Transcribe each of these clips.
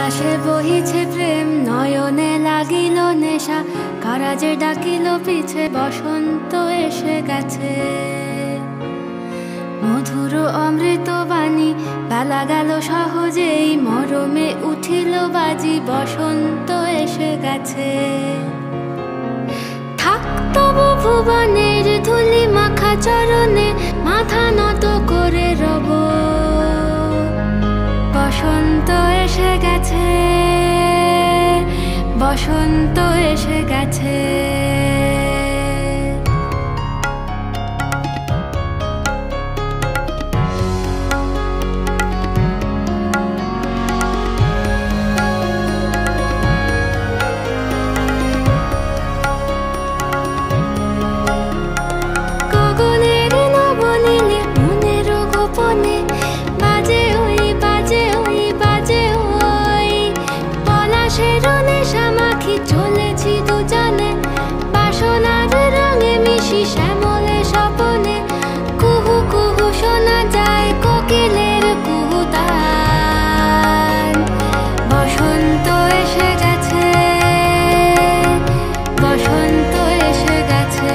বাতাসে বহিছে প্রেম, নয়নে লাগিল নেশা, কারাজে ডাকিল পিছে, বসন্ত এসে গেছে। মধুর অমৃত বাণী, বেলা গেল সহজেই, মরমে উঠিল বাজি, বসন্ত এসে গেছে। থাক তবু ভুবনের ধুলি মাখা চরণে, মাথা নত করে রব। বসন্ত এসে গেছে, বসন্ত এসে গেছে। গগনের নবনীলে, মনের গোপনে, বাজে ওই বাজে ওই বাজে ওই। পলাশের নেশা মাখি চলেছি দুজনে, বাসনার রঙে মিশি শ্যামলে স্বপনে। কুহু কুহু শোনা যায় কোকিলের কুহুতান। বসন্ত এসে গেছে, বসন্ত এসে গেছে।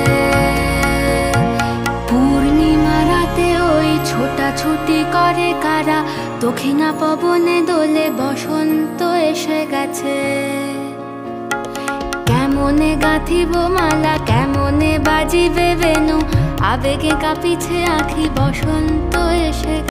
পূর্ণিমা রাতে ওই ছোটাছুটি করে কারা, দক্ষিণা পবনে দোলে, বসন্ত এসে গেছে। কেমনে গাঁথিব মালা, কেমনে বাজিবে বেনু, আবেগে কাঁপিছে আঁখি, বসন্ত এসে